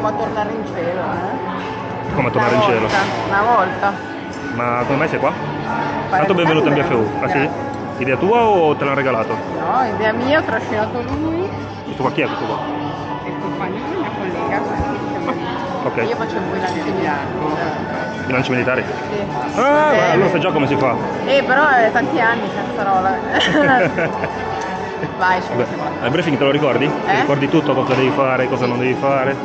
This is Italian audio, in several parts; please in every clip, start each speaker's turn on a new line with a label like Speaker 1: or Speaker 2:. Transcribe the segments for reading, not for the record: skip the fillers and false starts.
Speaker 1: proviamo a tornare in cielo,
Speaker 2: Come tornare in cielo?
Speaker 1: Una volta.
Speaker 2: Ma come mai sei qua? Tanto benvenuto in BFU. Ah sì? Idea tua o te l'hanno regalato?
Speaker 1: No, idea mia, ho trascinato lui.
Speaker 2: Questo qua chi è questo qua?
Speaker 1: Il compagno di una collega.
Speaker 2: Ok.
Speaker 1: Io faccio un po' i lanci militari.
Speaker 2: I lanci militari?
Speaker 1: Sì.
Speaker 2: Ah, allora sai già come si fa.
Speaker 1: Però è tanti anni cazzarola. Vai,
Speaker 2: Beh, al briefing te lo ricordi? Ti ricordi tutto cosa devi fare, cosa non devi fare?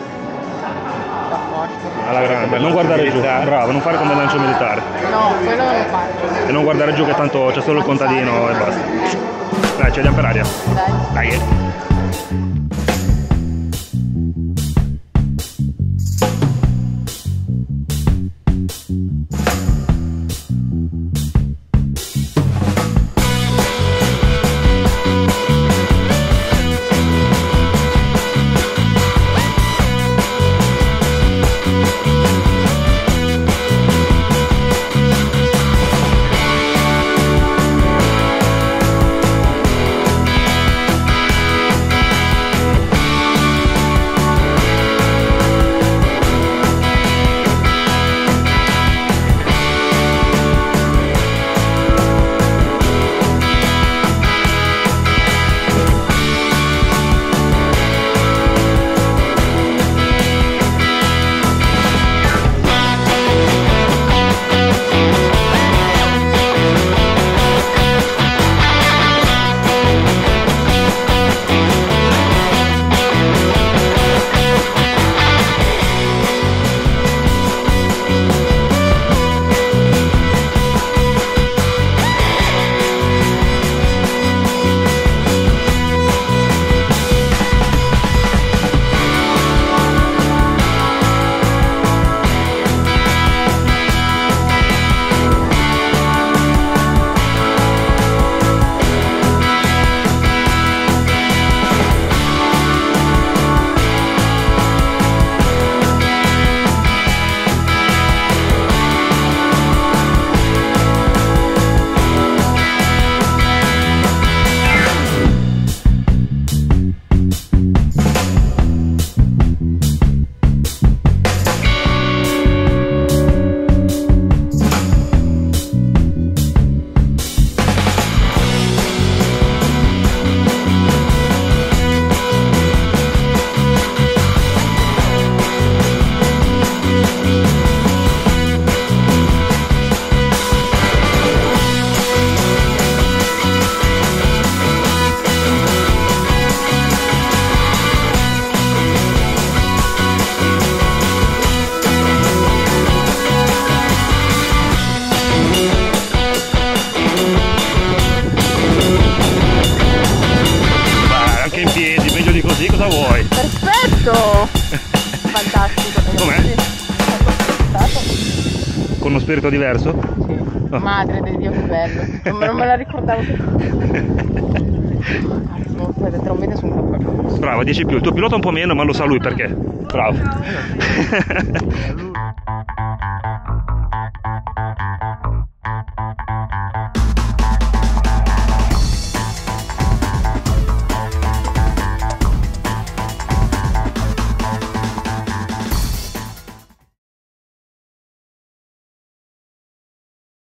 Speaker 2: Alla grande, non guardare giù, bravo, non fare come il lancio militare.
Speaker 1: No, quello non lo faccio.
Speaker 2: E non guardare giù che tanto c'è solo il contadino e basta. Dai, ci vediamo per aria.
Speaker 1: Dai.
Speaker 2: Dai. Cosa vuoi?
Speaker 1: Perfetto! Fantastico!
Speaker 2: Com'è? Con uno spirito diverso?
Speaker 1: Sì. Oh. Madre di Dio, che bello! Non me la ricordavo più. Letteralmente sono un po'.
Speaker 2: Bravo, 10 più. Il tuo pilota un po' meno, ma lo sa lui perché. Bravo.